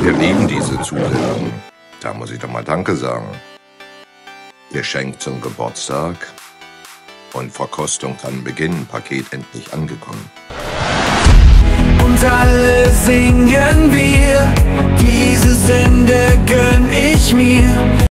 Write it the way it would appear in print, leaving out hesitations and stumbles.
Wir lieben diese Zusendungen. Da muss ich doch mal Danke sagen. Geschenk zum Geburtstag und Verkostung kann beginnen. Paket endlich angekommen. Und alle singen wir, dieses Ende gönn ich mir.